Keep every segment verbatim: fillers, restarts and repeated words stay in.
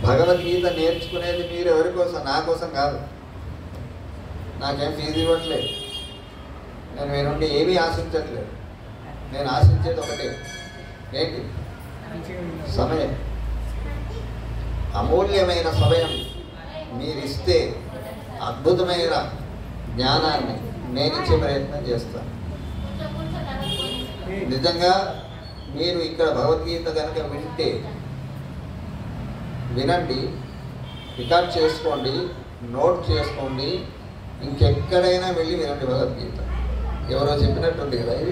భగవద్గీత నేర్చుకునేది మీరు ఎవరి కోసం? నా కోసం కాదు. నాకేం ఫీజు ఇవ్వట్లేదు, నేను మీ నుండి ఏమీ ఆశించట్లేదు. నేను ఆశించేది ఒకటే, ఏంటి? సమయం. అమూల్యమైన సమయం మీరిస్తే అద్భుతమైన జ్ఞానాన్ని నేను ఇచ్చే ప్రయత్నం చేస్తాను. నిజంగా మీరు ఇక్కడ భగవద్గీత కనుక వింటే వినండి, రికార్డ్ చేసుకోండి, నోట్ చేసుకోండి, ఇంకెక్కడైనా వెళ్ళి వినండి భగవద్గీత. ఎవరో చెప్పినట్టుంది కదా, ఇది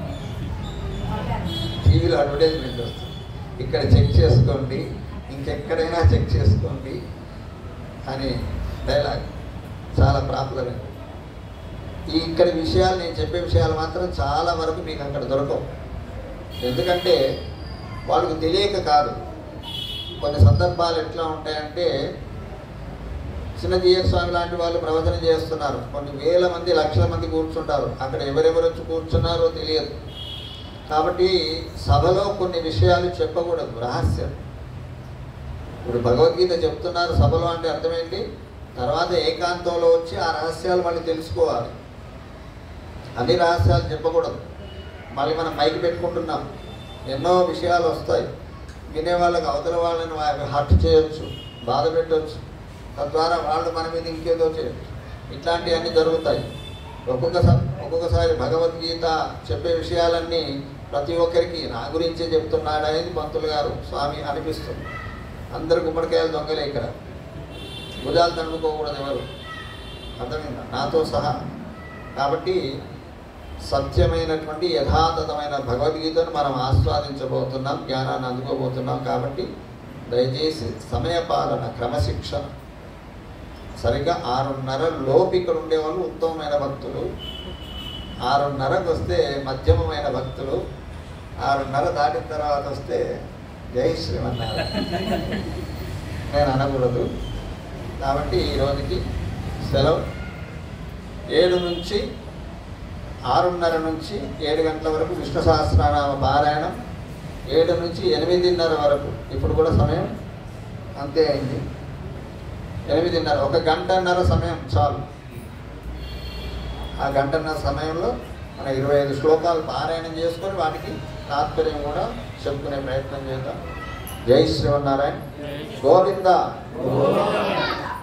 టీవీలో అడ్వర్టైజ్మెంట్ వస్తుంది, ఇక్కడ చెక్ చేసుకోండి, ఇంకెక్కడైనా చెక్ చేసుకోండి అని డైలాగ్ చాలా పాపులర్ అండి. ఈ ఇక్కడ విషయాలు, నేను చెప్పే విషయాలు మాత్రం చాలా వరకు మీకు అక్కడ దొరకవు. ఎందుకంటే వాళ్ళకు తెలియక కాదు. కొన్ని సందర్భాలు ఎట్లా ఉంటాయంటే, చిన్నజీయ స్వామి లాంటి వాళ్ళు ప్రవచనం చేస్తున్నారు, కొన్ని వేల మంది లక్షల మంది కూర్చుంటారు, అక్కడ ఎవరెవరు వచ్చి కూర్చున్నారో తెలియదు. కాబట్టి సభలో కొన్ని విషయాలు చెప్పకూడదు, రహస్యం. ఇప్పుడు భగవద్గీత చెప్తున్నారు సభలో అంటే అర్థమేంటి? తర్వాత ఏకాంతంలో వచ్చి ఆ రహస్యాలు మళ్ళీ తెలుసుకోవాలి. అన్ని రహస్యాలు చెప్పకూడదు. మళ్ళీ మనం మైకి పెట్టుకుంటున్నాం, ఎన్నో విషయాలు వస్తాయి, వినేవాళ్ళకి అవతల వాళ్ళని హర్ట్ చేయొచ్చు, బాధ పెట్టవచ్చు, తద్వారా వాళ్ళు మన మీద ఇంకేదో చేయొచ్చు. ఇట్లాంటివన్నీ జరుగుతాయి. ఒక్కొక్కసారి ఒక్కొక్కసారి భగవద్గీత చెప్పే విషయాలన్నీ ప్రతి ఒక్కరికి నా గురించే చెప్తున్నాడు అనేది పంతులు గారు స్వామి అనిపిస్తుంది. అందరు గుమ్మడికాయలు దొంగలే ఇక్కడ, భుజాలు తన్నుకోకూడదు ఎవరు, అర్థమైందా? నాతో సహా. కాబట్టి సత్యమైనటువంటి యథాతథమైన భగవద్గీతను మనం ఆస్వాదించబోతున్నాం, జ్ఞానాన్ని అందుకోబోతున్నాం. కాబట్టి దయచేసి సమయపాలన, క్రమశిక్షణ. సరిగ్గా ఆరున్నర లోపు ఇక్కడ ఉండేవాళ్ళు ఉత్తమమైన భక్తులు, ఆరున్నరకు వస్తే మధ్యమమైన భక్తులు, ఆరున్నర దాటిన తర్వాత వస్తే జై శ్రీమన్నారాయణ నేను అనకూడదు. కాబట్టి ఈరోజుకి సెలవు. ఏడు నుంచి ఆరున్నర నుంచి ఏడు గంటల వరకు విష్ణు సహస్రనామ పారాయణం, ఏడు నుంచి ఎనిమిదిన్నర వరకు, ఇప్పుడు కూడా సమయం అంతే అయింది, ఎనిమిదిన్నర, ఒక గంటన్నర సమయం చాలు. ఆ గంటన్నర సమయంలో మన ఇరవై ఐదు శ్లోకాలు పారాయణం చేసుకొని వాటికి తాత్పర్యం కూడా చెప్పుకునే ప్రయత్నం చేద్దాం. జై శ్రీమన్నారాయణ. గోవింద.